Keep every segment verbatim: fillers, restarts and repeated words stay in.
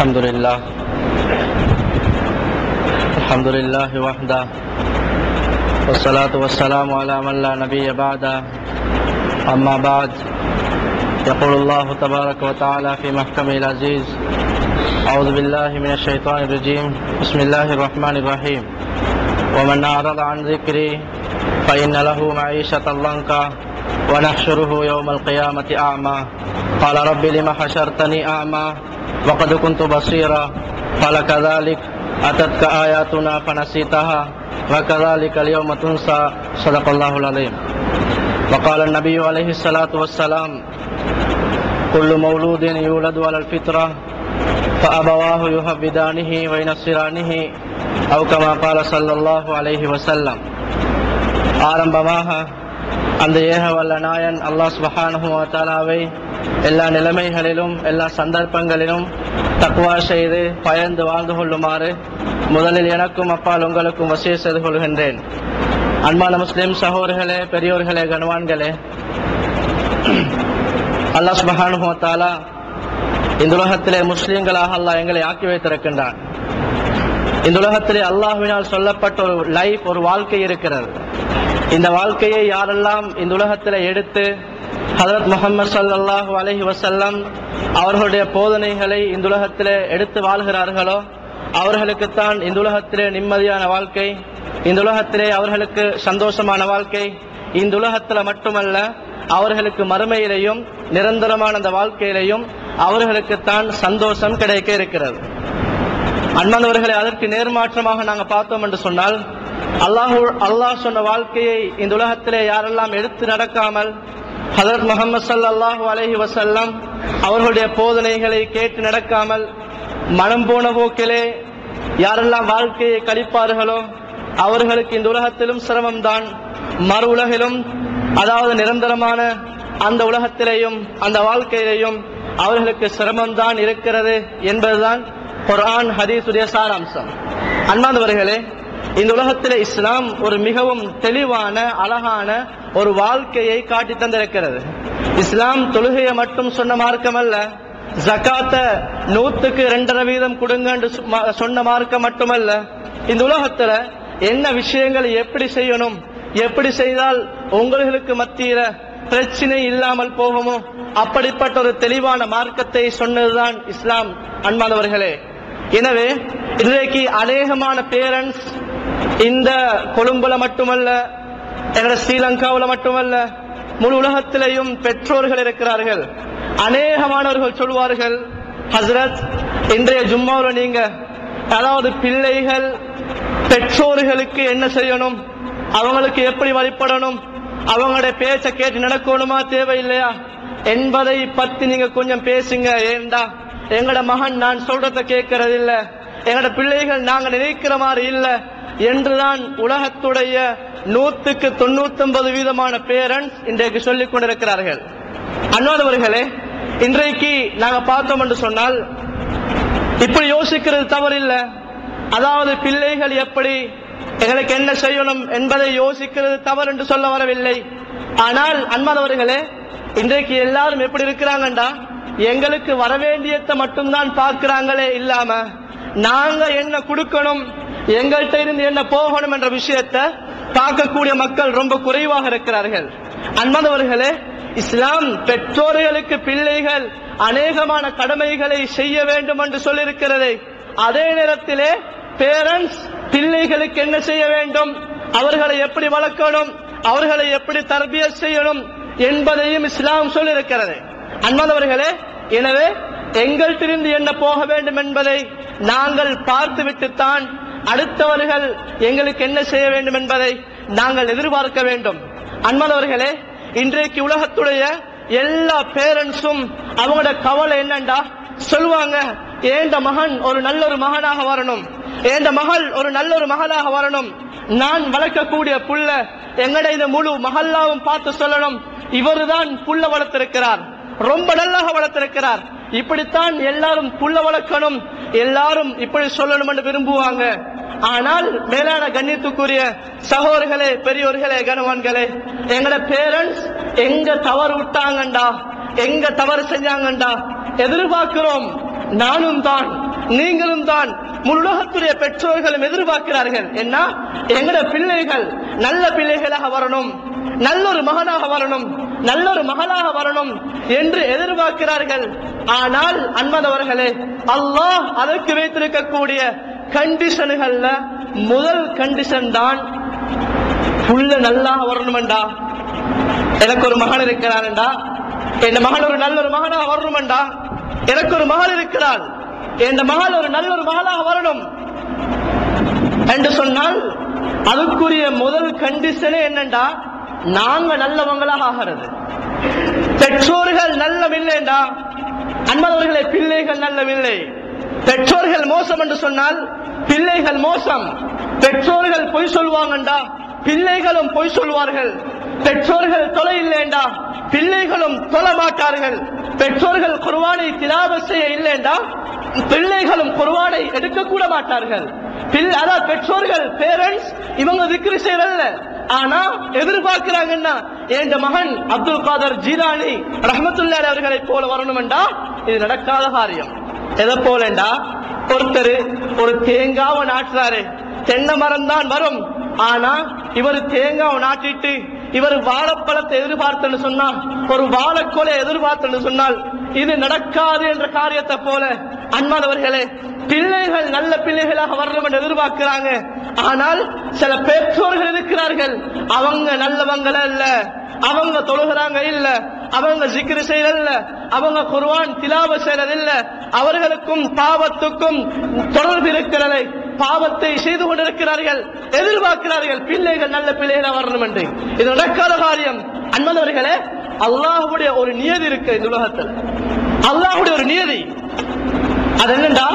الحمد لله الحمد لله وحده والصلاة والسلام على من لا نبي بعده أما بعد يقول الله تبارك وتعالى في محكمه العزيز أعوذ بالله من الشيطان الرجيم بسم الله الرحمن الرحيم ومن أعرض عن ذكري فإن له معيشة ضنكا ونحشره يوم القيامة أعمى قال رب لم حشرتني أعمى وقد كنت بصيرا قال كذلك أتتك آياتنا فنسيتها وكذلك اليوم تنسى صدق الله العظيم وقال النبي عليه الصلاة والسلام كل مولود يولد على الفطرة فأبواه يهودانه وينصرانه أو كما قال صلى الله عليه وسلم. ஆரம்பமாக அந்த ஏக வல்ல நாயன் அல்லாஹ் சுப்ஹானஹு வ தஆலாவை எல்லா நிலைமைகளிலும் எல்லா சந்தர்ப்பங்களிலும் தக்வா செய்து பயந்து வாழ்ந்து கொள்ளுமாறு முதலில் எனக்கும் அப்பால் உங்களுக்கும் வசிய செய்து கொள்கின்றேன். அன்பான முஸ்லிம் சகோதரர்களே, பெரியோர்களே, கனவான்களே, அல்லாஹ் சுப்ஹானஹு வ தஆலா இந்த உலகத்திலே முஸ்லிம்களாக அல்லாஹ் எங்களை ஆக்கி வைத்திருக்கின்றான். இந்த உலகத்திலே அல்லாஹ்வினால் சொல்லப்பட்ட ஒரு லைஃப், ஒரு வாழ்க்கை இருக்கிறது. இந்த வாழ்க்கையை யாரெல்லாம் இந்த உலகத்திலே எடுத்து ஹஜ்ரத் முஹம்மது ஸல்லல்லாஹு அலைஹி வஸல்லம் அவர்களுடைய போதனைகளை இந்த உலகத்திலே எடுத்து வாழ்கிறார்களோ அவர்களுக்குத்தான் இந்த உலகத்திலே நிம்மதியான வாழ்க்கை, இந்த உலகத்திலே அவர்களுக்கு சந்தோஷமான வாழ்க்கை. இந்த உலகத்துல மட்டுமல்ல, அவர்களுக்கு மறுமையிலையும் நிரந்தரமான அந்த வாழ்க்கையிலையும் அவர்களுக்குத்தான் சந்தோஷம் கிடைக்க இருக்கிறது. அன்பானவர்களை, அதற்கு நேர்மாற்றமாக நாங்கள் பார்த்தோம் என்று சொன்னால், அல்லாஹ் அல்லாஹ் சொன்ன வாழ்க்கையை இந்த உலகத்திலே யாரெல்லாம் எடுத்து நடக்காமல் ஹஜ்ரத் முஹம்மது ஸல்லல்லாஹு அலைஹி வஸல்லம் அவர்களுடைய போதனைகளை கேட்டு நடக்காமல் மனம் போன போக்கிலே யாரெல்லாம் வாழ்க்கையை கழிப்பார்களோ அவர்களுக்கு இந்த உலகத்திலும் சிரமம்தான், மறு உலகிலும், அதாவது நிரந்தரமான அந்த உலகத்திலேயும் அந்த வாழ்க்கையிலேயும் அவர்களுக்கு சிரமம்தான் இருக்கிறது என்பதுதான் குர்ஆன் ஹதீஸுடைய சாராம்சம். அன்பானவர்களே, இந்த உலகத்திலே இஸ்லாம் ஒரு மிகவும் தெளிவான அழகான ஒரு வாழ்க்கையை காட்டி தந்திருக்கிறது. இஸ்லாம் தொழுகையை மட்டும் சொன்ன மார்க்கம் அல்ல, ஜகாத்த நூத்துக்கு இரண்டரை வீதம் கொடுங்க என்று சொன்ன மார்க்கம் மட்டுமல்ல, இந்த உலகத்துல என்ன விஷயங்கள் எப்படி செய்யணும், எப்படி செய்தால் உங்களுக்கு மத்தியில பிரச்சனை இல்லாமல் போகுமோ அப்படிப்பட்ட ஒரு தெளிவான மார்க்கத்தை சொன்னதுதான் இஸ்லாம். அன்பானவர்களே, எனவே இன்றைக்கு அநேகமான பேரண்ட்ஸ் இந்த கொழும்புல மட்டுமல்ல, எங்களோட ஸ்ரீலங்காவில் மட்டுமல்ல, முழு உலகத்திலேயும் பெற்றோர்கள் இருக்கிறார்கள். அநேகமானவர்கள் சொல்வார்கள், ஹஸ்ரத் இன்றைய ஜும்மாவில் நீங்க, அதாவது பிள்ளைகள் பெற்றோர்களுக்கு என்ன செய்யணும், அவங்களுக்கு எப்படி வழிபடணும், அவங்களுடைய பேச்சை கேட்டு நடக்கணுமா தேவையில்லையா என்பதை பத்தி நீங்க கொஞ்சம் பேசுங்க. ஏண்டா எங்கட மகன் நான் சொல்றத கேட்கறது இல்ல, எங்கட பிள்ளைகள் நாங்க நினைக்கிற மாதிரி இல்ல என்றுதான் உலகத்துடைய நூத்துக்கு தொண்ணூத்தி ஒன்பது வீதமான பேரண்ட்ஸ் இன்றைக்கு சொல்லிக் கொண்டிருக்கிறார்கள். அன்பானவர்களே, இன்றைக்கு நாங்க பார்த்தோம் என்று சொன்னால் இப்படி யோசிக்கிறது தவறில்லை. அதாவது பிள்ளைகள் எப்படி எங்களுக்கு என்ன செய்யணும் என்பதை யோசிக்கிறது தவறு என்று சொல்ல வரவில்லை. ஆனால் அன்பானவர்களே, இன்றைக்கு எல்லாரும் எப்படி இருக்கிறாங்கண்டா, எங்களுக்கு வரவேண்டியதை மட்டும்தான் பார்க்கிறாங்களே இல்லாம நாங்க என்ன கொடுக்கணும், எங்கள்கிட்ட இருந்து என்ன போகணும் என்ற விஷயத்தை பார்க்கக்கூடிய மக்கள் ரொம்ப குறைவாக இருக்கிறார்கள். அன்பானவர்களே, இஸ்லாம் பெற்றோர்களுக்கு பிள்ளைகள் அநேகமான கடமைகளை செய்ய வேண்டும் என்று சொல்லியிருக்கிறது. அதே நேரத்திலே பேரண்ட்ஸ் பிள்ளைகளுக்கு என்ன செய்ய வேண்டும், அவர்களை எப்படி வளர்க்கணும், அவர்களை எப்படி தர்பியத் செய்யணும் என்பதையும் இஸ்லாம் சொல்லியிருக்கிறது. அன்பானவர்களே, எனவே எங்கள்கிட்ட என்ன போக வேண்டும் என்பதை நாங்கள் பார்த்துவிட்டுத்தான் அடுத்தவர்கள் எங்களுக்கு என்ன செய்ய வேண்டும் என்பதை நாங்கள் எதிர்பார்க்க வேண்டும். அன்பானவர்களே, இன்றைக்கு உலகத்துடைய எல்லா பேரண்ட்ஸும் அவங்களோட கவலை என்னண்டா, சொல்லுவாங்க, ஏண்ட மகன் ஒரு நல்ல ஒரு மகனாக வரணும், ஏண்ட மகள் ஒரு நல்ல ஒரு மகளாக வரணும், நான் வளர்க்கக்கூடிய புள்ள எங்கட இந்த முழு மகல்லாவும் பார்த்து சொல்லணும், இவருதான் புள்ள வளர்த்திருக்கிறார், ரொம்ப நல்லாக வளர்த்திருக்கிறார், இப்படித்தான் எல்லாரும் புள்ள வளர்க்கணும், எல்லாரும் இப்படி சொல்லணும் என்று விரும்புவாங்க. ஆனால் மேலான கண்ணியத்துக்குரிய சகோதரர்களே, பெரியோர்களே, கனவான்களே, எங்கட பேரண்ட்ஸ் எங்க தவறு விட்டாங்கண்டா, எங்க தவறு செஞ்சாங்கண்டா எதிர்பார்க்கிறோம். நானும் தான் நீங்களும் தான் முழு உலகத்துடைய பெற்றோர்களும் எதிர்பார்க்கிறார்கள். என்ன, எங்கட பிள்ளைகள் நல்ல பிள்ளைகளாக வரணும், நல்லொரு மகனாக வரணும், நல்லொரு மகளாக வரணும் என்று எதிர்பார்க்கிறார்கள். ஆனால் அன்பானவர்களே, அல்லாஹ் அதற்கு வைத்திருக்கக்கூடிய கண்டிஷன்கள்ல முதல் கண்டிஷன் தான் புள்ள நல்லா வரணும்டா. எனக்கு ஒரு மகன் இருக்கிறான்டா, என் மகன் ஒரு நல்ல ஒரு மகனாக வரணும்டா. எனக்கு ஒரு மகள் இருக்கிறாள், என் மகள் ஒரு நல்ல ஒரு மகளாக வரணும் என்று சொன்னால் அதுக்குரிய முதல் கண்டிஷனே என்னண்டா, நாங்க நல்லவங்களாக ஆகிறது. பெற்றோர்கள் நல்லவில்லைண்டா அன்பானவர்களே, பிள்ளைகள் நல்லவில்லை. பெற்றோர்கள் மோசம் என்று சொன்னால் பிள்ளைகள் மோசம். பெற்றோர்கள் பொய் சொல்வாங்கண்டா பிள்ளைகளும் பொய் சொல்வார்கள். பெற்றோர்கள் தொலை இல்லைண்டா பிள்ளைகளும் தொழ மாட்டார்கள். பெற்றோர்கள் குர்ஆனை திலாவத் செய்ய இல்லைண்டா பிள்ளைகளும் குர்ஆனை எடுக்க கூட மாட்டார்கள். அதாவது பெற்றோர்கள் பேரண்ட்ஸ் இவங்க திக்ர் செய்யறல்ல, ஆனா எதிர்பார்க்கிறாங்கன்னா என் மகன் அப்துல் காதர் ஜீலானி ரஹ்மத்துல்லாஹி அவர்களை போல வரணும்டா. இது நடக்காத காரியம். எதை போலண்டா, ஒருத்தர் ஒரு தேங்காவை நாட்டுறாரு, தென்னை மரம் தான் வரும், ஆனா இவர் தேங்காவை நாட்டிட்டு இவர் வாழைப்பழத்தை எதிர்பார்த்து சொன்னால், ஒரு வாழைக்கோலை எதிர்பார்த்து சொன்னால் இது நடக்காது என்ற காரியத்தை போல அன்பானவர்களே, பிள்ளைகள் நல்ல பிள்ளைகளாக வரணும் என்று எதிர்பார்க்கிறாங்க. ஆனால் சில பெற்றோர்கள் இருக்கிறார்கள், அவங்க நல்லவங்கள இல்ல, அவங்க தொழுகிறாங்க இல்ல, அவங்க ஜிக்ர் செய்யல, அவங்க குர்ஆன் திலாவத் செய்யறதில்ல, அவர்களுக்கும் பாவத்துக்கும் தொடர்பு இருக்கிறது, பாவத்தை செய்து கொண்டிருக்கிறார்கள், எதிர்பார்க்கிறார்கள் பிள்ளைகள் நல்ல பிள்ளைகளாக வரணும் என்று. இது நடக்காத காரியம். அன்பானவர்களே, அல்லாஹ்வுடைய ஒரு நியதி இருக்கு இந்த உலகத்தில். அல்லாஹ்வுடைய ஒரு நியதி அது என்னண்டா,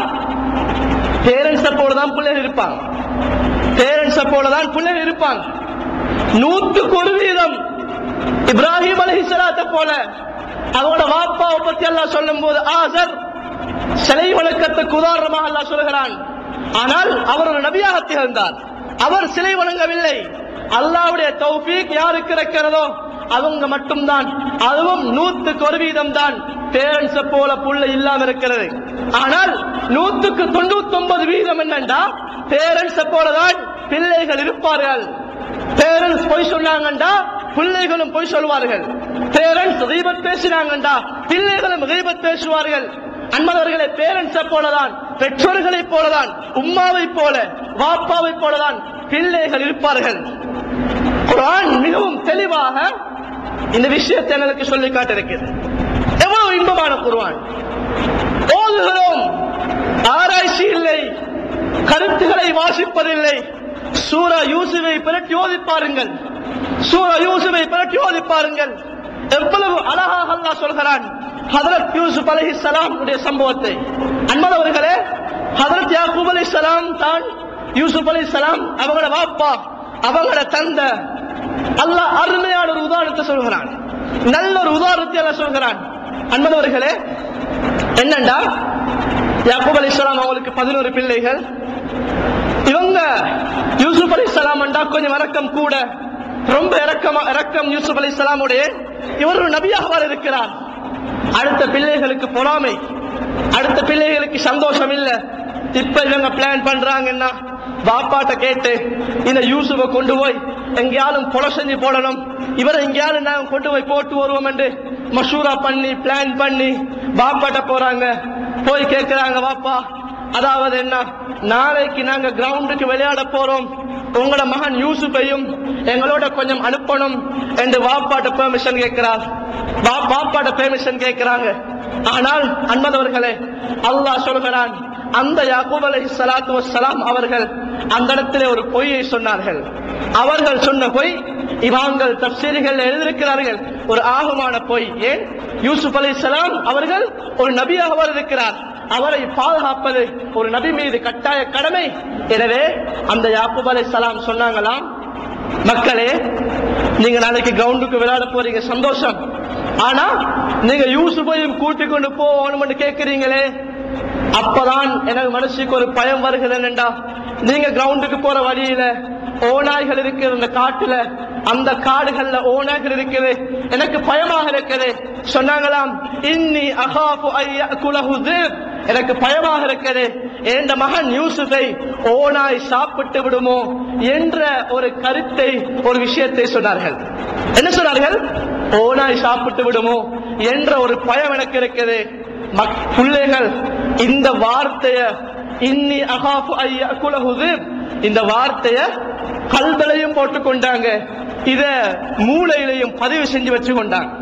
பேரண்ட்ஸ போலதான் பிள்ளைகள் இருப்பாங்க, பேரண்ட்ஸ போலதான் பிள்ளைகள் இருப்பாங்க. நூற்றுக்கு ஒரு வீதம் இப்ராஹிம் அலைஹிஸ்ஸலாத்தை போல அவங்களோட வாப்பாவை பத்தி அல்லாஹ் சொல்லும் போது ஆசர் சிலை வணக்கத்துக்கு உதாரணமாக அல்லாஹ் சொல்கிறான். ஆனால் அவர் ஒரு நபியாக திகழ்ந்தார், அவர் சிலை வணங்கவில்லை. அல்லாஹ்வுடைய தௌஃபீக் யாருக்கு இருக்கிறதோ அவங்க மட்டும்தான், அதுவும் நூற்றுக்கு ஒரு வீதம் தான் பேரண்ட்ஸ போல புள்ள இல்லாம இருக்கிறது. ஆனால் நூற்றுக்கு தொண்ணூத்தி ஒன்பது வீதம் என்னண்டா, பேரண்ட்ஸ போலதான் பிள்ளைகள் இருப்பார்கள். பேரண்ட்ஸ் பொய் சொன்னாங்கண்டா பிள்ளைகளும் பொய் சொல்வார்கள். பேரண்ட்ஸ் கீபத் பேசினாங்கண்டா பிள்ளைகளும் கீபத் பேசுவார்கள். அன்பானவர்களே, பேரண்ட்ஸை போலதான், பெற்றோர்களை போலதான், உம்மாவை போல வாப்பாவை போலதான் பிள்ளைகள் இருப்பார்கள். குர்ஆன் மிகவும் தெளிவாக இந்த விஷயத்தை எனக்கு சொல்லி காட்டிருக்கிறது. எவ்வளவு இன்பமான குர்ஆன் ஓதுகிறோம், ஆராய்ச்சி இல்லை, கருத்துக்களை வாசிப்பதில்லை. சூரா யூசுஃபை பற்றி ஓதி பாருங்கள், சூரா யூசுஃபை பற்றி ஓதி பாருங்கள். எவ்வளவு அழகாக அல்லாஹ் சொல்கிறான் ஹஜ்ரத் யூசுப் அலைஹிஸ்ஸலாம் உடைய சம்பவத்தை. அன்பானவர்களே, ஹஜ்ரத் யாக்கூப் அலைஹிஸ்ஸலாம் தான் யூசுப் அலைஹிஸ்ஸலாம் அவங்களோட வாப்பா, அவங்களோட தந்தை. அல்லாஹ் அருமையான ஒரு உதாரணத்தை சொல்கிறான், நல்ல ஒரு உதாரணத்தை அல்லாஹ் சொல்கிறான். அன்பானவர்களே, என்னண்டா, யாக்கூப் அலைஹிஸ்ஸலாம் அவங்களுக்கு பதினோரு பிள்ளைகள். இவங்க யூசுப் அலைஹிஸ்ஸலாம் என்றா கொஞ்சம் இரக்கம் கூட, ரொம்ப இரக்கமா இரக்கம் யூசுப் அலைஹிஸ்ஸலாம் உடைய. இவர் ஒரு நபியாக இருக்கிறார். அடுத்த பிள்ளைகளுக்கு பொறாமை, அடுத்த பிள்ளைகளுக்கு சந்தோஷம் இல்ல. இப்ப இவங்க பிளான் பண்றாங்கன்னா, பாப்பாட்ட கேட்டு இந்த யூசுஃபை கொண்டு போய் எங்கேயாலும் கொலை செஞ்சு போடணும், இவரை எங்கேயாலும் நாங்க கொண்டு போய் போட்டு வருவோம் என்று மஷூரா பண்ணி பிளான் பண்ணி பாப்பாட்ட போறாங்க. போய் கேட்கிறாங்க, பாப்பா அதாவது என்ன, நாளைக்கு நாங்க கிரவுண்டுக்கு விளையாட போறோம், உங்களோட மகன் யூசுஃபையும் எங்களோட கொஞ்சம் அனுப்பணும் என்று வாப்பாட்ட பெர்மிஷன் கேட்கிறார். வாப்பாட்ட பெர்மிஷன் கேட்கிறாங்க. ஆனால் அன்பானவர்களே, அல்லாஹ் சொல்கிறான், அந்த யாக்கூப் அலைஹிஸ்ஸலாத்து வஸ்ஸலாம் அவர்கள் அந்த இடத்திலே ஒரு பொய்யை சொன்னார்கள். அவர்கள் சொன்ன பொய் இமாம்கள் தஃப்சீர்கள் எழுதியிருக்கிறார்கள், ஒரு ஆகமான பொய். ஏன், யூசுப் அலைஹிஸ்ஸலாம் அவர்கள் ஒரு நபியாக இருக்கிறார், அவரை பாதுகாப்பது ஒரு நபி மீது கட்டாய கடமை. எனவே அந்த யாக்கூப் அலைஹிஸ்ஸலாம் சொன்னாங்களாம், மக்களே நீங்க நாளைக்கு கிரவுண்டுக்கு விளையாட போறீங்க, சந்தோஷம். ஆனா நீங்க யூசுஃபையும் கூட்டிக் கொண்டு போகணும்னு கேட்கிறீங்களே, அப்பதான் எனக்கு மனசுக்கு ஒரு பயம் வருகிறேன்டா. நீங்க கிரவுண்டுக்கு போற வழியில ஓநாய்கள் இருக்குது, அந்த காட்டுல அந்த காடுகள்ல ஓநாய்கள் இருக்குது, எனக்கு பயமாக இருக்குது. சொன்னாங்களாம், இன்னி அகாஃபு ஐயகுலஹு ذئب, எனக்கு பயமாக இருக்கிறது, என் மகன் யூசுஃபை ஓனாய் சாப்பிட்டு விடுமோ என்ற ஒரு கருத்தை, ஒரு விஷயத்தை சொன்னார்கள். என்ன சொன்னார்கள்? ஓனாய் சாப்பிட்டு விடுமோ என்ற ஒரு பயம் எனக்கு இருக்குது. பிள்ளைகள் இந்த வார்த்தைய இன்னி அகாஃபு ஐயகுலஹு ذئب இந்த வார்த்தைய கல்பலையும் போட்டுக் கொண்டாங்க, இத மூளையிலையும் பதிவு செஞ்சு வச்சு கொண்டாங்க.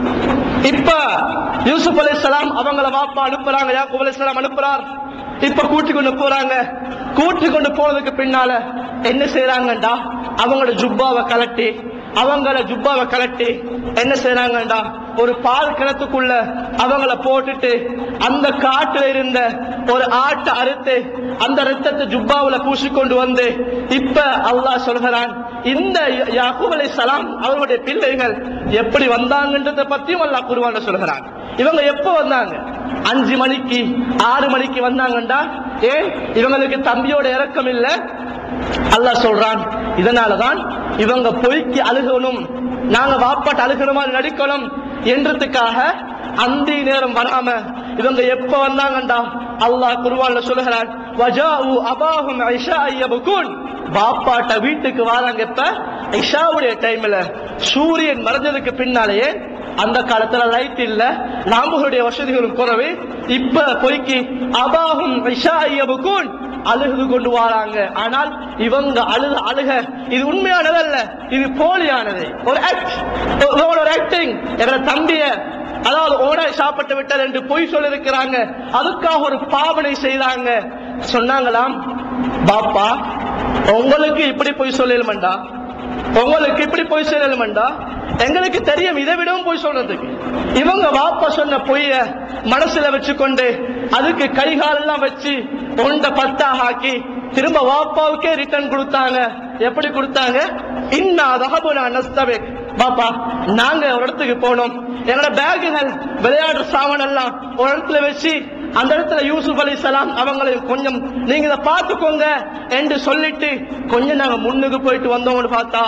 இப்ப யூசுப் அலைஹிஸ்ஸலாம் அவங்கள வாப்பா அனுப்புறாங்க, யாக்கூப் அலைஹிஸ்ஸலாம் அனுப்புறார். இப்ப கூட்டி கொண்டு போறாங்க. கூட்டி கொண்டு போறதுக்கு பின்னால என்ன செய்யறாங்கடா, அவங்களோட ஜுப்பாவை கலட்டி அவங்கள ஜுப்பாவை கலட்டி என்ன செய்யறாங்கடா, ஒரு பால் கிணத்துக்குள்ள அவங்கள போட்டுட்டு அந்த காட்டுல இருந்த ஒரு ஆட்டை அறுத்து அந்த ரத்தத்தை ஜுப்பாவுல பூசிக்கொண்டு வந்து இப்ப அல்லாஹ் சொல்கிறான், இந்த யாக்கூப் அலைஹிஸ்ஸலாம் அவர்களுடைய பிள்ளைகள் எப்படி வந்தாங்கன்றத பத்தியும் அல்லாஹ் குர்ஆன்ல சொல்கிறான். இவங்க எப்ப வந்தாங்க? அஞ்சு மணிக்கு ஆறு மணிக்கு வந்தாங்கண்டா. ஏன்? இவங்களுக்கு தம்பியோட இறக்கம் இல்ல. அல்லாஹ் சொல்றான், இதனாலதான் இவங்க பொய்க்கு அழுகணும், நாங்க வாப்பாட்டு அழுகணுமா நடிக்கணும் என்றதுக்காக அந்த நேரம் வராம இவங்க எப்ப வந்தாங்கண்டா அல்லாஹ் குர்ஆன்ல சொல்கிறான், வஜாஉ அபாஹும் இஷா யபகுன் பாப்பாட்ட வீட்டுக்கு வராங்க. இப்ப இஷாவுடைய டைம்ல சூரியன் மறைஞ்சதுக்கு பின்னாலேயே, அந்த காலத்துல லைட் இல்ல, நாமளுடைய வசதிகளும் குறைவு. இப்ப பொய்க்கு அபாஹும் இஷா யபகுன் அழுகு கொண்டு வராங்க. ஆனால் இவங்க அழுக அழுக இது உண்மையானதல்ல, இது போலியானது, ஒரு ஆக்ட், ஒரு ஆக்டிங். எங்க தம்பிய அதாவது ஓனாய் சாப்பிட்டு விட்டது என்று பொய் சொல்லிருக்கிறாங்க. அதுக்காக ஒரு பாவனை செய்தாங்க. சொன்னாங்களாம், பாப்பா உங்களுக்கு இப்படி பொய் சொல்லலுமெண்டா, உங்களுக்கு இப்படி பொய் சொல்லலுமெண்டா, எங்களுக்கு தெரியும் இதை விடவும் பொய் சொல்றதுக்கு. இவங்க வாப்பா சொன்ன பொய்ய மனசுல வச்சுக்கொண்டு அதுக்கு கைகாலெல்லாம் வச்சு ஒண்ட பத்தாக ஆக்கி திரும்ப வாப்பாவுக்கே ரிட்டர்ன் கொடுத்தாங்க. எப்படி கொடுத்தாங்க? இன்னா தஹபுனா நஸ்தபிக் பாப்பா, நாங்க ஒரு இடத்துக்கு போனோம், எங்களோட பேக்குகள் விளையாடுற சாமான் எல்லாம் ஒரு இடத்துல வச்சு அந்த இடத்துல யூசுப் அலைஹிஸ்ஸலாம் அவங்களை கொஞ்சம் நீங்க இதை பார்த்துக்கோங்க என்று சொல்லிட்டு கொஞ்சம் நாங்க முன்னுக்கு போயிட்டு வந்தோம்னு பார்த்தா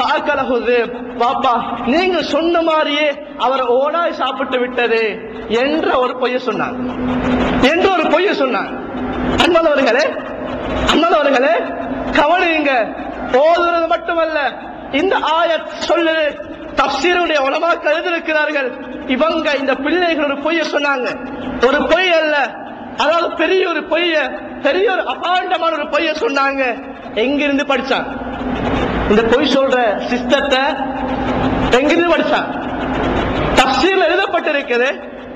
பாப்பா நீங்க சொன்ன மாதிரியே அவர் ஓனாய் சாப்பிட்டு விட்டது என்ற ஒரு பொய்ய சொன்னாங்க என்று ஒரு பொய்ய சொன்னாங்க. அன்பானவர்களே, அன்பானவர்களே கவனிங்க, ஓதுறது மட்டுமல்ல, இந்த ஆயத் சொல்லுது, தஃசீருடைய உலமாக்கள் எழுதியிருக்கிறார்கள், இவங்க இந்த பிள்ளைகள் ஒரு பொய்ய சொன்னாங்க. ஒரு பொய் அல்ல, அதாவது பெரிய ஒரு பொய்ய, பெரிய ஒரு அபாண்டமான ஒரு பொய்ய சொன்னாங்க. எங்கிருந்து படிச்சாங்க? இந்த பொய் சொல்ற சிஸ்டத்தை எங்கிருந்து படிச்சாங்க? தஃசீர்ல எழுதப்பட்டிருக்கிறது,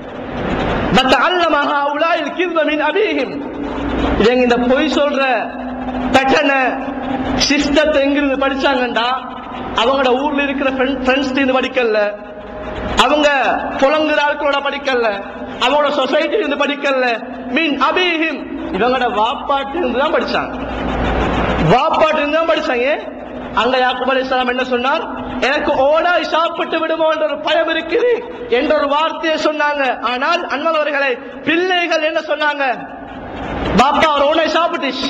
பத்தஅல்லமஹா உலாயில் கிஸ்ப மின் அபீஹிம். இவங்க இந்த பொய் சொல்ற பேட்டர்னை சிஸ்டத்தை எங்கிருந்து படிச்சாங்கண்டா, அவங்களோட ஊர்ல இருக்கிற ஃப்ரெண்ட்ஸ் இருந்து படிக்கல, அவங்க புலங்குற ஆட்களோட படிக்கல, அவங்களோட சொசைட்டி இருந்து படிக்கல, மின் அபீஹிம் இவங்களோட வாப்பாட்டு இருந்து தான் படிச்சாங்க. வாப்பாட்டு இருந்து தான் படிச்சாங்க. அங்க யாக்கூப் அலைஹிஸ்ஸலாம் என்ன சொன்னார்? எனக்கு ஓனாய் சாப்பிட்டு விடுமோ என்ற ஒரு பயம் இருக்குது என்ற ஒரு வார்த்தையை சொன்னாங்க. ஆனால் அண்ணவர்களை பிள்ளைகள் என்ன சொன்னாங்க? பாப்பா ஒரு ஓனாய் சாப்பிட்டுச்சு.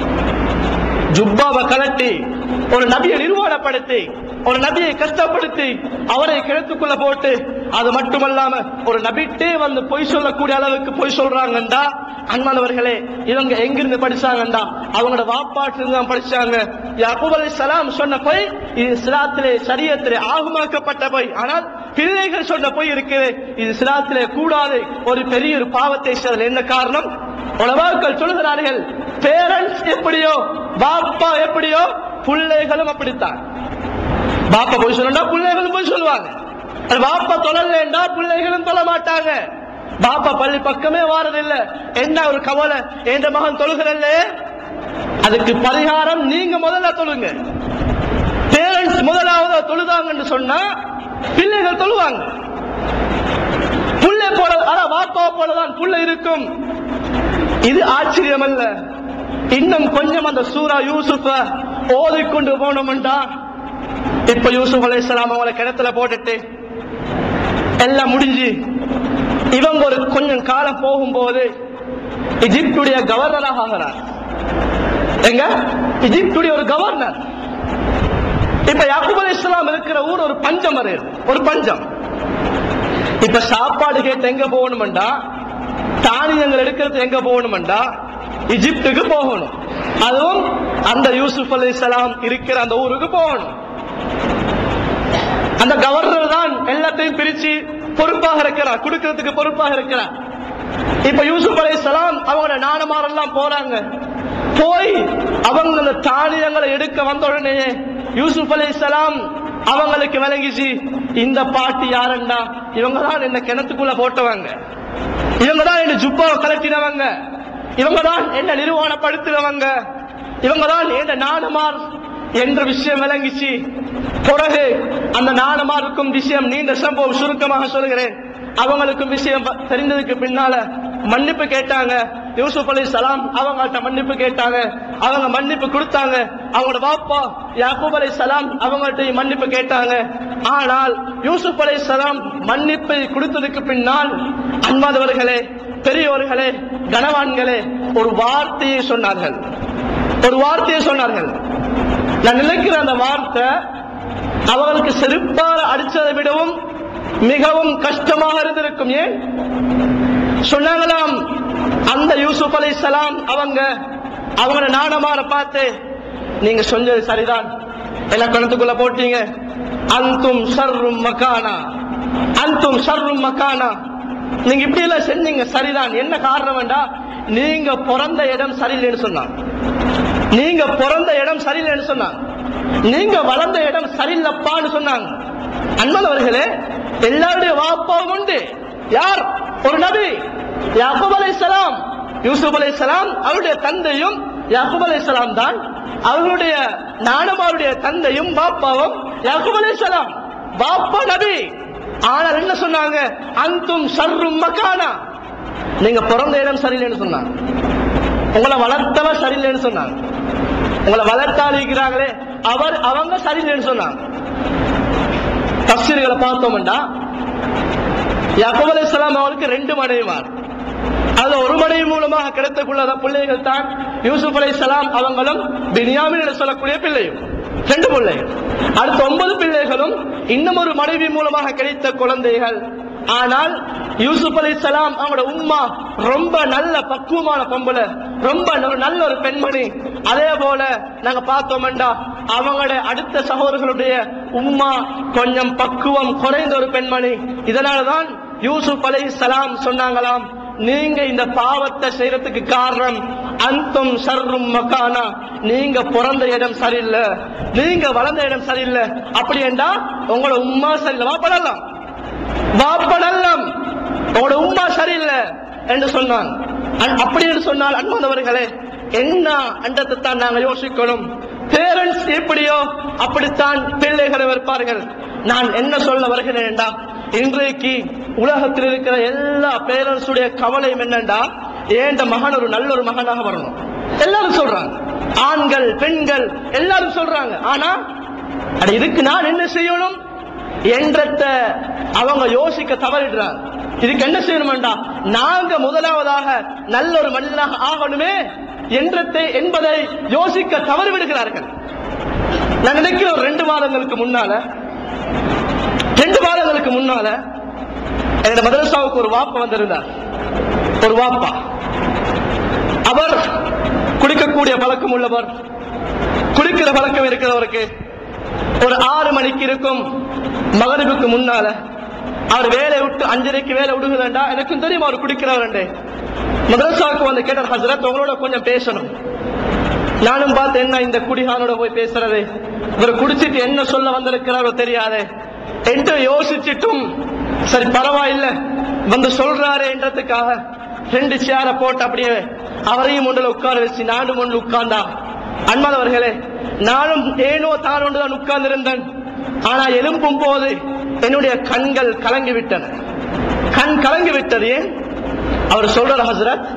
ஜுப்பாவை கலட்டி ஒரு நபியை நிர்வாணப்படுத்தி ஒரு நபியை கஷ்டப்படுத்தி அவரை கிணத்துக்குள்ள போட்டு, அது மட்டுமல்லாம ஒரு நபிட்டே வந்து பொய் சொல்லக்கூடிய அளவுக்கு பொய் சொல்றாங்கண்டா, அன்பானவர்களே இவங்க எங்கிருந்து படிச்சாங்கண்டா அவங்களோட வாப்பாட்டு இருந்து தான் படிச்சாங்க. யாக்கூப் அலைஹிஸ்ஸலாம் சொன்ன பொய் இது இஸ்லாத்திலே ஷரியத்திலே ஆகுமாக்கப்பட்ட பொய். ஆனால் பிள்ளைகள் சொன்ன பொய் இருக்குது, இது இஸ்லாத்திலே கூடாது, ஒரு பெரிய ஒரு பாவத்தை செய்தல். என்ன காரணம்? உலமாக்கள் சொல்கிறார்கள், பேரண்ட்ஸ் எப்படியோ பாப்பா எப்படியோ பிள்ளைகளும் அப்படித்தான். பாப்பா போய் சொல்லா பிள்ளைகளும் போய் சொல்லுவாங்க, பாப்பா தொழலா பிள்ளைகளும் தொழ மாட்டாங்க. பாப்பா பள்ளி பக்கமே வாரதில்லை, என்ன ஒரு கவலை, என்ற மகன் தொழுகிறல்ல, அதுக்கு பரிகாரம் நீங்க முதல்ல தொழுங்க. பேரண்ட்ஸ் முதலாவது தொழுதாங்கன்னு சொன்னா பிள்ளைகள் தொழுவாங்க. புள்ளை போல பாப்பா போலதான் புள்ளை இருக்கும். இது ஆச்சரியம் அல்ல. இன்னும் கொஞ்சம் அந்த சூரா யூசுஃப ஓதிக்கொண்டு போனோம்டா, இப்ப யூசுப் அலைஹிஸ்ஸலாம் அவங்களை கிணத்துல போட்டுட்டு எல்லாம் முடிஞ்சு இவங்க ஒரு கொஞ்சம் காலம் போகும்போது எகிப்துடைய கவர்னராக ஆகிறார். எங்க எகிப்துடைய ஒரு கவர்னர். இப்ப யாக்கூப் அலைஹிஸ்ஸலாம் இருக்கிற ஊர் ஒரு பஞ்சம், ஒரு பஞ்சம். இப்ப சாப்பாடு கேட்டு எங்க போகணும்டா தானியங்கள் எடுக்கிறது எங்க போகணும்டா எகிப்துக்கு போகணும். அதுவும் அந்த யூசுப் அலைஹிஸ்ஸலாம் இருக்கிற அந்த ஊருக்கு போகணும். அந்த கவர்னர் தான் எல்லாத்தையும் பிரிச்சு பொறுப்பாக இருக்கிறார், கொடுக்கிறதுக்கு பொறுப்பாக இருக்கிறார். இப்ப யூசுப் அலைஹிஸ்ஸலாம் அவங்க நாணமாரெல்லாம் போறாங்க. போய் அவங்க அந்த தானியங்களை எடுக்க வந்த உடனே யூசுப் அலைஹிஸ்ஸலாம் அவங்களுக்கு விளங்கிச்சு, இந்த பாட்டி யாருண்டா, இவங்க தான் என்ன கிணத்துக்குள்ள போட்டவங்க, இவங்க தான் என்ன ஜுப்பாவை கலட்டினவங்க, இவங்க தான் என்ன நிர்வாணப்படுத்தினவங்க, இவங்க தான் என்ன நாணமார் என்ற விஷயம் விளங்கிச்சு. பிறகு அந்த நாணமாருக்கும் விஷயம் நீண்ட சம்பவம் சுருக்கமாக சொல்கிறேன். அவங்களுக்கும் விஷயம் தெரிந்ததுக்கு பின்னால மன்னிப்பு கேட்டாங்க. யூசுப் அலைஹிஸ்ஸலாம் அவங்கள்ட்ட மன்னிப்பு கேட்டாங்க. அவங்க மன்னிப்பு கொடுத்தாங்க. அவங்களோட பாப்பா யாக்கூப் அலைஹிஸ்ஸலாம் அவங்கள்ட்ட மன்னிப்பு கேட்டாங்க. ஆனால் யூசுப் அலைஹிஸ்ஸலாம் மன்னிப்பை கொடுத்ததுக்கு பின்னால் அன்பானவர்களே, பெரியவர்களே, கனவான்களே, ஒரு வார்த்தையை சொன்னார்கள். ஒரு வார்த்தையை சொன்னார்கள். நான் நினைக்கிற அந்த வார்த்தை அவர்களுக்கு செருப்பால் அடிச்சதை விடவும் மிகவும் கஷ்டமாக இருந்திருக்கும். ஏன் சொன்னாங்களாம், அந்த யூசுப் அலைஹிஸ்ஸலாம் அவங்க அவங்கள நாணமார பார்த்து, நீங்க சொன்னது சரிதான், என்ன கணத்துக்குள்ள போட்டீங்க, அந்தும் ஷர்ரும் மக்கானா, அந்தும் ஷர்ரும் மக்கானா, நீங்க இப்படி எல்லாம் செஞ்சீங்க சரிதான். என்ன காரணம் வேண்டா, நீங்க பிறந்த இடம் சரியில்லைன்னு சொன்னாங்க, நீங்க பிறந்த இடம் சரியில்லைன்னு சொன்னாங்க, நீங்க வளர்ந்த இடம் சரியில்லப்பான்னு சொன்னாங்க. அன்பானவர்களே, எல்லாருடைய வாப்பாவும் உண்டு. யார்? ஒரு நபி யாக்கூப் அலைஹிஸ்ஸலாம். யூசுப் அலைஹிஸ்ஸலாம் அவருடைய தந்தையும் யாக்கூப் அலைஹிஸ்ஸலாம் தான். அவர்களுடைய நானமாருடைய தந்தையும் பாப்பாவும் யாக்கூப் அலைஹிஸ்ஸலாம். பாப்பா நபி. ஆனால் என்ன சொன்னாங்க, அந்தும் ஷர்ரும் மக்கானா, நீங்க பிறந்த இடம் சரியில்லைன்னு சொன்னாங்க, உங்களை வளர்த்தவ சரியில்லைன்னு சொன்னாங்க, உங்களை வளர்த்தாளிக்கிறாங்களே அவர் அவங்க சரியில்லைன்னு சொன்னாங்க. தஃசீர்களை பார்த்தோம்னா யாக்கூப் அலைஹிஸ்ஸலாம் அவருக்கு ரெண்டு மனைவிமார். அதுல ஒரு மனைவி மூலமாக கிடைத்தக்குள்ள பிள்ளைகள் தான் யூசுப் அலைஹிஸ்ஸலாம் அவங்களும் பின்யாமின் என்று சொல்லக்கூடிய பிள்ளையும், ரெண்டு பிள்ளைகள். அடுத்த ஒன்பது பிள்ளைகளும் இன்னும் ஒரு மனைவி மூலமாக கிடைத்த குழந்தைகள். ஆனால் யூசுப் அலைஹிஸ்ஸலாம் அவங்களோட உம்மா ரொம்ப நல்ல பக்குவமான பொம்பளை, ரொம்ப நல்ல ஒரு பெண்மணி. அதே போல நாங்க பார்த்தோம்டா அவங்களோட அடுத்த சகோதரர்களுடைய உம்மா கொஞ்சம் பக்குவம் குறைந்த ஒரு பெண்மணி. இதனாலதான் யூசுப் அலைஹிஸ்ஸலாம் சொன்னாங்களாம், நீங்க இந்த பாவத்தை செய்யறதுக்கு காரணம் அந்தும் ஷர்ரும் மக்கானா, நீங்க பிறந்த இடம் சரியில்லை, நீங்க வளர்ந்த இடம் சரியில்லை. அப்படி என்றா உங்களோட உம்மா சரியில்லை, வாப்படலாம் வாப்படலாம், உங்களோட உம்மா சரியில்லை என்று சொன்னான். அப்படி என்று சொன்னால் அன்பானவர்களே, என்ன அண்டத்தை தான் நாங்கள் யோசிக்கணும். பேரண்ட்ஸ் எப்படியோ அப்படித்தான் பிள்ளைகளை வைப்பார்கள். நான் என்ன சொல்ல வருகிறேன் என்றா, இன்றைக்கு உலகத்தில் இருக்கிற எல்லா பேரண்ட்ஸ் உடைய கவலையும் என்னண்டா, ஏண்ட மகன் ஒரு நல்ல ஒரு மகனாக வரணும். எல்லாரும் சொல்றாங்க, ஆண்கள் பெண்கள் எல்லாரும் சொல்றாங்க. ஆனா அது இதுக்கு நான் என்ன செய்யணும் என்றத அவங்க யோசிக்க தவறிடுறாங்க. இதுக்கு என்ன செய்யணும்டா, நாங்க முதலாவதாக நல்ல ஒரு மனிதனாக ஆகணுமே என்றதை என்பதை யோசிக்க தவறு விடுகிறார்கள். நான் நினைக்கிறேன், ஒரு ரெண்டு மாதங்களுக்கு முன்னால ரெண்டு மாதங்களுக்கு முன்னால என்னோட மதரசாவுக்கு ஒரு வாப்பா வந்திருந்தார். ஒரு வாப்பா, அவர் குடிக்கக்கூடிய பழக்கம் உள்ளவர், குடிக்கிற பழக்கம் இருக்கிறவருக்கு. ஒரு ஆறு மணிக்கு இருக்கும் மகரிபுக்கு முன்னால அவர் வேலை விட்டு அஞ்சரைக்கு வேலை விடுகிறா, எனக்கும் தெரியும் அவர் குடிக்கிறவர். மதரசாவுக்கு வந்து கேட்டார், ஹசரத் உங்களோட கொஞ்சம் பேசணும். நானும் பார்த்து, என்ன இந்த குடிகானோட போய் பேசுறது, இவர் குடிச்சிட்டு என்ன சொல்ல வந்திருக்கிறாரோ தெரியாது என்று யோசிச்சுட்டும் சரி பரவாயில்லை வந்து சொல்றாரு என்றதுக்காக ரெண்டு சேரை போட்டு அப்படியே அவரையும் ஒன்றில் உட்கார வச்சு நானும் ஒன்று உட்கார்ந்தா. அன்பானவர்களே, நானும் ஏனோ தான் ஒன்றுதான் உட்கார்ந்திருந்தேன். ஆனா எழும்பும் போது என்னுடைய கண்கள் கலங்கி விட்டன, கண் கலங்கி விட்டது. ஏன்? அவர் சொல்றார், ஹசரத்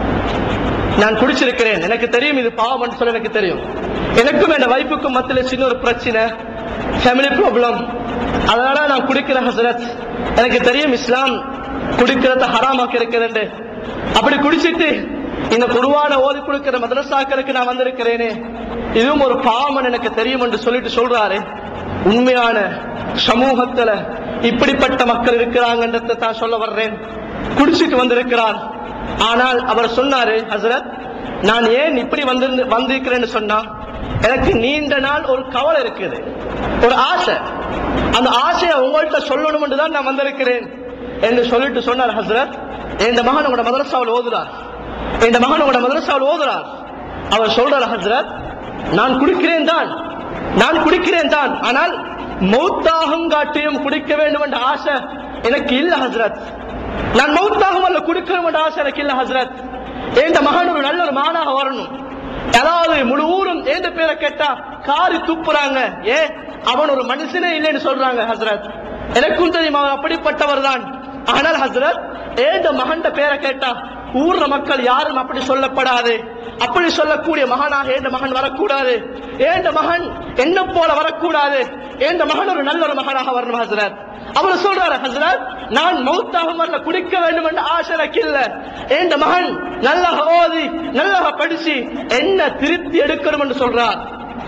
நான் குடிச்சிருக்கிறேன், எனக்கு தெரியும் இது பாவம் சொல்ல எனக்கு தெரியும், எனக்கும் என் வைப்புக்கும் மத்தியில் சின்ன ஒரு பிரச்சனை, ஃபேமிலி ப்ராப்ளம், அதனால நான் குடிக்கிறேன் ஹசரத், எனக்கு தெரியும் இஸ்லாம் குடிக்கிறத ஹராமாக்கி இருக்கிறேன். அப்படி குடிச்சிட்டு இந்த குர்ஆனை ஓதி கொடுக்கிற மதரசாக்களுக்கு நான் வந்திருக்கிறேனே, இதுவும் ஒரு பாவம் எனக்கு தெரியும் என்று சொல்லிட்டு சொல்றாரு. உண்மையான சமூகத்துல இப்படிப்பட்ட மக்கள் இருக்கிறாங்கன்றத தான் சொல்ல வர்றேன். குடிச்சிட்டு வந்திருக்கிறார், ஆனால் அவர் சொன்னாரு, ஹசரத் நான் ஏன் இப்படி வந்து வந்திருக்கிறேன்னு சொன்னா எனக்கு நீண்ட நாள் ஒரு கவலை இருக்குது, ஒரு ஆசை, அந்த ஆசையை உங்கள்கிட்ட சொல்லணும் தான் நான் வந்திருக்கிறேன் என்று சொல்லிட்டு சொன்னார். ஹசரத் என் மகன் உங்களோட மதரசாவில் ஓதுறார், என் மகன் உங்களோட மதரசாவில் ஓதுறார். அவர் சொல்றார், ஹசரத் நான் குடிக்கிறேன் தான், நான் குடிக்கிறேன் தான், ஆனால் மௌத்தாகும் காட்டியும் குடிக்க வேண்டும் என்ற ஆசை எனக்கு இல்ல ஹசரத். நான் மௌத்தாகும் அல்ல குடிக்கணும் என்ற ஆசை எனக்கு இல்ல ஹசரத். என் மகன் ஒரு நல்ல ஒரு மகனாக வரணும். அதாவது முழு ஊரும் எந்த பேரை கேட்டா காரி துப்புறாங்க, ஏ அவன் ஒரு மனுஷனே இல்லைன்னு சொல்றாங்க ஹசரத். எனக்கும் தெரியும் அவன் அப்படிப்பட்டவர் தான். ஆனால் ஹசரத் ஏந்த மகன் பேரை கேட்டா ஊர்ல மக்கள் யாரும் அப்படி சொல்லப்படாது, அப்படி சொல்லக்கூடிய மகனாக ஏந்த மகன் வரக்கூடாது, ஏந்த மகன் என்ன போல வரக்கூடாது, ஏந்த மகன் ஒரு நல்ல ஒரு மகனாக வரணும் ஹசரத். அவர் சொல்றாரு, ஹசரத் நான் மௌத்தாகும் வரல குடிக்க வேண்டும் என்ற ஆசை எனக்கு இல்ல, ஏந்த மகன் நல்லா ஓதி நல்லா படிச்சு என்ன திருத்தி எடுக்கணும் என்று சொல்றார்.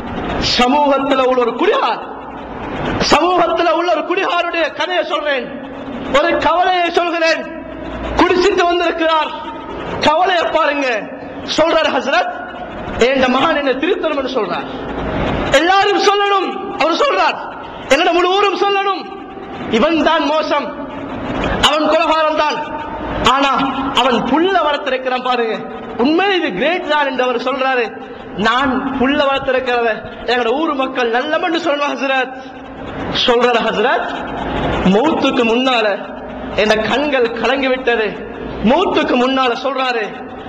சமூகத்தில் உள்ள ஒரு குடிகார், சமூகத்தில் உள்ள ஒரு குடிகாருடைய கதையை சொல்றேன், ஒரு கவலையை சொல்கிறேன். குடிச்சிட்டு வந்திருக்கிறார், கவலையை பாருங்க. சொல்றார், ஹசரத் என் மகன் என்ன திருத்தணும் என்று சொல்றார். எல்லாரும் சொல்லணும், அவர் சொல்றார் என்னோட முழு ஊரும் சொல்லணும் இவன் தான் மோசம், அவன் கொலகாரம் தான், ஆனா அவன் புள்ள வளர்த்திருக்கிறான் பாருங்க, உண்மையில இது கிரேட் தான் என்று அவர் சொல்றாரு. நான் புள்ள வளர்த்திருக்கிறத எங்களோட ஊர் மக்கள் நல்லமென்று சொல்லுவாங்க ஹசரத். சொல்றாரு, ஹசரத் மௌத்துக்கு முன்னால என் கண்கள் கலங்கி விட்டது, மௌத்துக்கு முன்னால சொல்றாரு,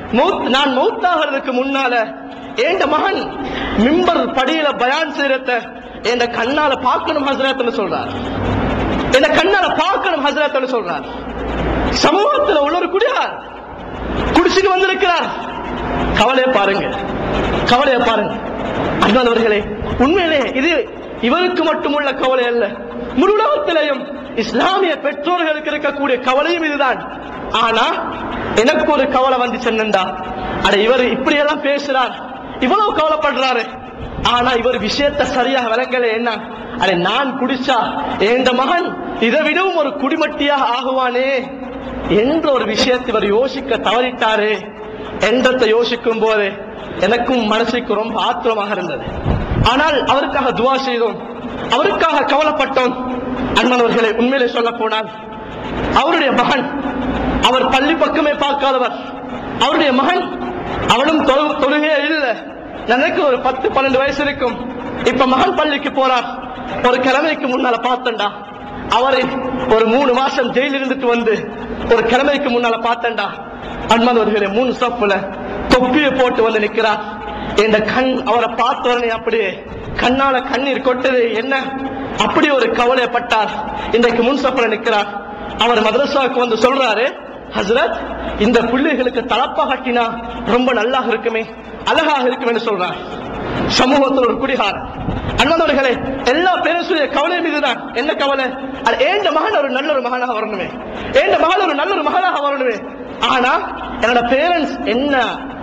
நான் மௌத்தாகிறதுக்கு முன்னால என் மகன் மிம்பர் படியில பயான் செய்யறத என் கண்ணால பார்க்கணும் ஹசரத் சொல்றார், என் கண்ணால பார்க்கணும் ஹசரத் சொல்றார். சமூகத்தில் உள்ள ஒரு குடியார் குடிச்சுட்டு வந்திருக்கிறார், கவலையை பாருங்க, கவலையை பாருங்க அன்பானவர்களே. உண்மையிலே இது இவருக்கு மட்டுமுள்ள கவலை அல்ல, முழு உலகத்திலேயும் இஸ்லாமிய பெற்றோர்களுக்கு இருக்கக்கூடிய கவலையும் இதுதான். ஆனா எனக்கு ஒரு கவலை வந்து சென்னண்டா, அட இவர் இப்படியெல்லாம் பேசுறார், இவ்வளவு கவலைப்படுறாரு, ஆனா இவர் விஷயத்தை சரியாக விளங்கல. என்ன அட நான் குடிச்சா என் மகன் இதை விடவும் ஒரு குடிமட்டியாக ஆகுவானே என்ற ஒரு விஷயத்தை இவர் யோசிக்க தவறிட்டாரு என்றதை யோசிக்கும் போது எனக்கும் மனசுக்கு ரொம்ப ஆத்திரமாக இருந்தது. ஆனால் அவருக்காக துவா செய்தோம், அவருக்காக கவலைப்பட்டோம். அன்பானவர்களை உண்மையிலே சொல்ல போனால் அவருடைய மகன் அவர் பள்ளி பக்கமே பார்க்காதவர், அவருடைய மகன் அவனும் தொழுகையே இல்லை, எனக்கு ஒரு பத்து பன்னெண்டு வயசு இருக்கும். இப்ப மகன் பள்ளிக்கு போறார். ஒரு கிழமைக்கு முன்னால பார்த்தண்டா அவரை ஒரு மூணு மாசம் ஜெயில இருந்துட்டு வந்து ஒரு கிழமைக்கு முன்னால பார்த்தண்டா அன்பானவர்களே மூணு சப்புல தொப்பியை போட்டு வந்து நிக்கிறார். இந்த கண் அவரை பார்த்தவரனே அப்படியே கண்ணால கண்ணீர் கொட்டது. என்ன அப்படி ஒரு கவலைப்பட்டார். இன்றைக்கு முன் சப்புல நிக்கிறார். அவர் மதரசாவுக்கு வந்து சொல்றாரு, ஹசரத் இந்த பிள்ளைகளுக்கு தலப்பா கட்டினா ரொம்ப நல்லா இருக்குமே, அழகாக இருக்குமே சொல்றார். சமூகத்தில் ஒரு குடிகார். அன்பானவர்களே எல்லா பேரசுடைய கவலை மீதுதான். என்ன கவலை? அது ஏண்ட மகன் ஒரு நல்ல ஒரு மகனாக வரணுமே, ஏண்ட மகன் ஒரு நல்ல ஒரு மகனாக வரணுமே. ஆனா என்னோட பேரண்ட்ஸ் என்ன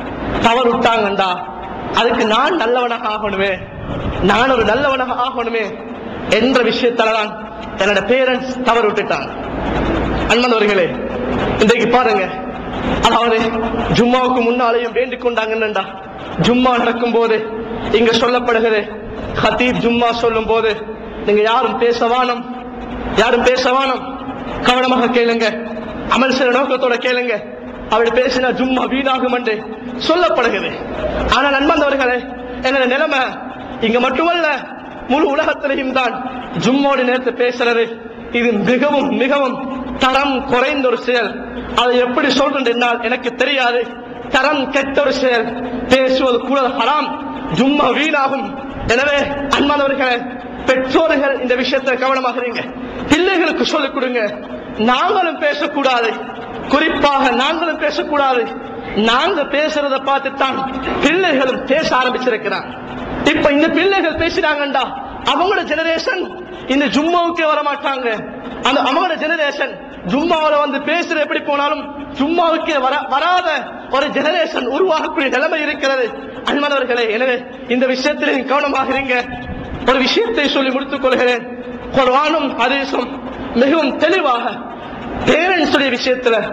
தவறு விட்டாங்கண்டா அதுக்கு நான் நல்லவனாக ஆகணுமே, நான் ஒரு நல்லவனாக ஆகணுமே என்ற விஷயத்தால்தான் என்னோட பேரண்ட்ஸ் தவறு விட்டுட்டாங்க. அன்பானவர்களே இன்றைக்கு பாருங்க, அதாவது ஜும்மாவுக்கு முன்னாலேயும் வேண்டிக் கொண்டாங்கன்னண்டா ஜும்மா நடக்கும் போது இங்க சொல்லப்படுகிறது, ஹதீப் ஜும்மா சொல்லும் போது நீங்க யாரும் பேசவானம், யாரும் பேசவானம், கவனமாக கேளுங்க, அமல் சில நோக்கத்தோட கேளுங்க, அப்படி பேசினா ஜும்மா வீணாகும் என்று சொல்லப்படுகிறது. ஆனால் நண்பந்தவர்களே என்னோட நிலைமை இங்க மட்டுமல்ல முழு உலகத்திலையும் தான் ஜும்மோடு நேரத்தை பேசுறது இது மிகவும் மிகவும் தரம் குறைந்த ஒரு செயல். அதை எப்படி சொல்றது என்னால் எனக்கு தெரியாது. தரம் கெட்ட ஒரு செயல், பேசுவது கூட ஹராம், ஜும்மா வீணாகும். எனவே அன்பானவர்களே பெற்றோர்கள் இந்த விஷயத்தில் கவனமாக இருங்க, பிள்ளைகளுக்கு சொல்லிக் கொடுங்க. நாங்களும் பேசக்கூடாது, குறிப்பாக நாங்களும் பேசக்கூடாது. நாங்க பேசுறத பார்த்துத்தான் பிள்ளைகளும் பேச ஆரம்பிச்சிருக்கிறாங்க. இப்ப இந்த பிள்ளைகள் பேசினாங்கண்டா அவங்களோட ஜெனரேஷன் இந்த ஜும்மாவுக்கே வர மாட்டாங்க. அந்த அவங்களோட ஜெனரேஷன் ஜும்மாவில வந்து பேசுற எப்படி போனாலும் ஜும்மாவுக்கே வர வராத ஒரு ஜெனரேஷன் உருவாகக்கூடிய நிலைமை இருக்கிறது. அன்பானவர்களே எனவே இந்த விஷயத்திலே கவனமாக இருங்க. ஒரு விஷயத்தை சொல்லி முடித்துக் கொள்கிறேன். குர்ஆனும் ஹதீஸும் மிகவும் தெளிவாக பேரண்ட்ஸுடைய விஷயத்துல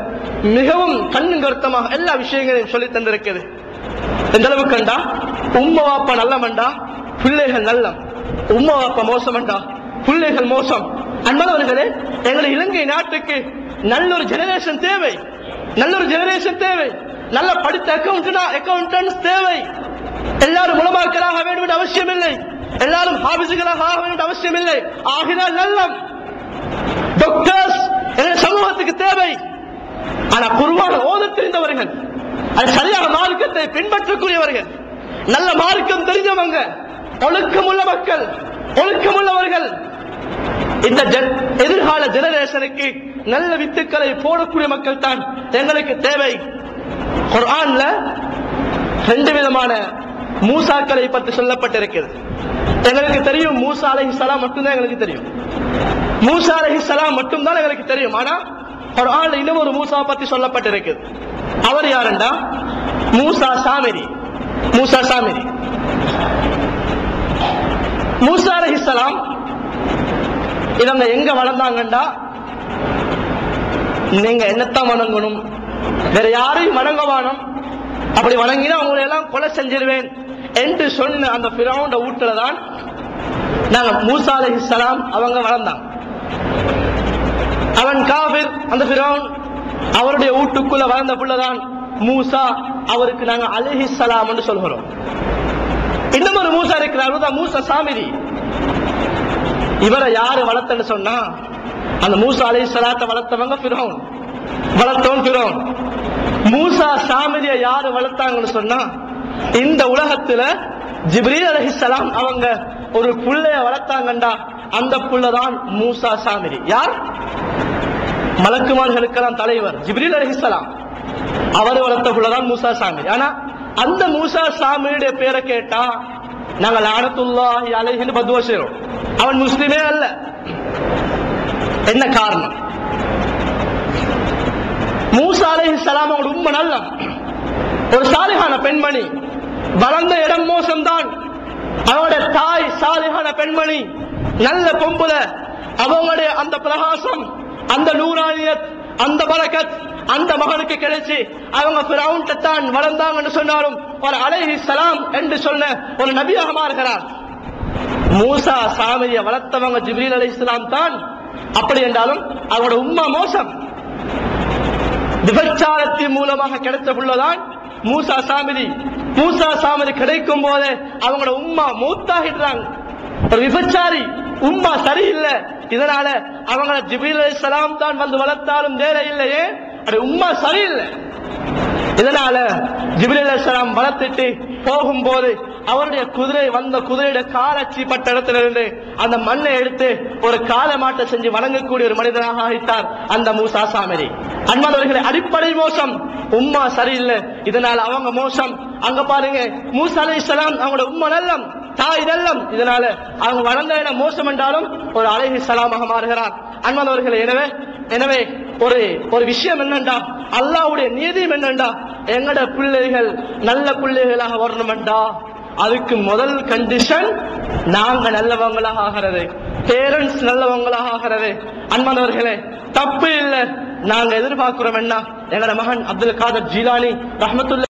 மிகவும் கண்ணும் கருத்தமாக எல்லா விஷயங்களையும் சொல்லி தந்திருக்குது. எந்த அளவுக்கு கண்டா உம்மா வாப்பா நல்லமண்டா பிள்ளைகள் நல்லம், உம்மா வாப்பா மோசமண்டா பிள்ளைகள் மோசம். அன்பானவர்களே, எங்களை இலங்கை நாட்டுக்கு நல்ல ஒரு ஜெனரேஷன் தேவை, நல்ல ஒரு ஜெனரேஷன் தேவை, நல்ல படித்த அக்கௌண்டன்ஸ் தேவை. எல்லாரும் உலமாக்களாக வேண்டும் அவசியம் இல்லை, எல்லாரும் ஹாபிஸுகளாக ஆக வேண்டும் அவசியம் இல்லை. ஆகினால் நல்லம் டாக்டர்ஸ் எங்கள் சமூகத்துக்கு தேவை. ஆனா குர்ஆன் ஓத தெரிந்தவர்கள், அது சரியான மார்க்கத்தை பின்பற்றக்கூடியவர்கள், நல்ல மார்க்கம் தெரிஞ்சவங்க, ஒழுக்கமுள்ள மக்கள், ஒழுக்கமுள்ளவர்கள், இந்த எதிர்கால ஜெனரேஷனுக்கு நல்ல வித்துக்களை போடக்கூடிய மக்கள் தான் எங்களுக்கு தேவை. குர்ஆன்ல ரெண்டு விதமான மூசாக்களை பற்றி சொல்லப்பட்டிருக்கிறது. எங்களுக்கு தெரியும் மூசா அலைஹிஸ்ஸலாம் மட்டும்தான் எங்களுக்கு தெரியும், மூசா அலைஹிஸ்ஸலாம் மட்டும்தான் எங்களுக்கு தெரியும். ஆனா குர்ஆன்ல இன்னும் ஒரு மூசா பற்றி சொல்லப்பட்டிருக்கிறது. அவர் யாருண்டா மூசா சாமிரி. மூசா சாமிரி மூசா அலைஹிஸ்ஸலாம் இவங்க எங்க வளர்ந்தாங்கண்டா, நீங்க என்னத்தான் வணங்கணும், வேற யாரையும் வணங்க வேணும், அப்படி வணங்கினா அவங்களை எல்லாம் கொலை செஞ்சிருவேன் என்று சொன்ன அந்த ஃபிரௌன் வீட்டுல தான் நாங்க மூசா அலைஹிஸ்ஸலாம் அவங்க வளர்ந்தாங்க. அவன் காபிர், அந்த ஃபிரௌன் அவருடைய வீட்டுக்குள்ள வளர்ந்த புள்ளதான் மூசா. அவருக்கு நாங்க அலைஹிஸ்ஸலாம் என்று சொல்கிறோம். இன்னும் ஒரு மூசா இருக்கிறார், மூசா சாமிரி. இவரை யாரு வளர்த்தன்னு சொன்னா, அந்த மூசா அலைஹிஸ்ஸலாத்தை வளர்த்தவங்க ஃபிரௌன், வளர்த்தவன் ஃபிரௌன். மூசா சாமிரியை யாரு வளர்த்தாங்கன்னு சொன்னா, இந்த உலகத்துல ஜிப்ரீல் அலைஹிஸ்ஸலாம் அவங்க ஒரு புள்ளைய வளர்த்தாங்கண்டா, அந்த புள்ளதான் மூசா சாமிரி. யார்? மலக்குமார்களுக்கெல்லாம் தலைவர் ஜிப்ரீல் அலைஹிஸ்ஸலாம், அவர் வளர்த்த புள்ளதான் மூசா சாமிரி. ஆனா அந்த மூசா சாமியுடைய பேரை கேட்டா நாங்க லானத்துல்லாஹி அலைஹின்னு பதுவா செய்றோம். அவன் முஸ்லிமே அல்ல. என்ன காரணம்? மூசா அலைஹிஸ்ஸலாம் அவரோட உம்ம நல்ல ஒரு சாலிஹான பெண்மணி, வளர்ந்த இடம் மோசம்தான். அவருடைய தாய் சாலிஹான பெண்மணி, நல்ல பொம்புல, அவங்களுடைய அந்த பிரகாசம், அந்த நூரானியத், அந்த பரக்கத் அந்த மகனுக்கு கிடைச்சு அவங்க ஃபிரௌன் தான் வளர்ந்தாங்கன்னு சொன்னாலும் ஒரு அலைஹிஸ்ஸலாம் என்று சொன்ன ஒரு நபியாக மாறுகிறார். மூசா சாமியை வளர்த்தவங்க ஜிப்ரீல் அலைஹிஸ்ஸலாம் தான். அப்படி என்றாலும் அவரோட உம்மா மோசம், விபச்சாரத்தின் மூலமாக கிடைத்த புள்ளதான் மூசா சாமிரி. மூசா சாமிரி கிடைக்கும் போதே அவங்களோட உம்மா மூத்தாகிடுறாங்க. ஒரு விபச்சாரி, உம்மா சரியில்லை. இதனால அவங்க ஜிப்ரீல் அலைஹிஸ்ஸலாம் தான் வந்து வளர்த்தாலும் வேற இல்லையே, அது உம்மா சரியில்லை. இதனால ஜிப்ரீல் அலைஹிஸ்ஸலாம் வளர்த்துட்டு போகும்போது அவருடைய குதிரை வந்த குதிரையோட காலச்சி பட்ட இடத்துல இருந்து அந்த மண்ணை எடுத்து ஒரு காலை மாட்டை செஞ்சு வணங்கக்கூடிய ஒரு மனிதனாக ஆகிட்டார் அந்த மூசா சாமிரி. அன்பானவர்களே, அடிப்படை மோசம், உம்மா சரியில்லை, இதனால அவங்க மோசம். அங்க பாருங்க, மூசா அலைஹிஸ்ஸலாம் அவங்களோட உம்மா நல்லம், தாய் நல்லம், இதனால அவங்க வளர்ந்த இடம் மோசம் என்றாலும் ஒரு அலைஹிஸ்ஸலாமாக மாறுகிறார். அன்பானவர்களே, எனவே எனவே ஒரு ஒரு விஷயம் என்னண்டா, அல்லாஹ்வுடைய நீதியும் என்னண்டா, எங்கட பிள்ளைகள் நல்ல பிள்ளைகளாக வரணும்டா, அதுக்கு முதல் கண்டிஷன் நாங்க நல்லவங்களாக ஆகிறது, பேரண்ட்ஸ் நல்லவங்களாக ஆகிறது. அன்பானவர்களே, தப்பு இல்லை. நாங்க எதிர்பார்க்கிறோம் என்ன, எங்கட மகன் அப்துல் காதர் ஜீலானி ரஹ்மத்துல்லாஹி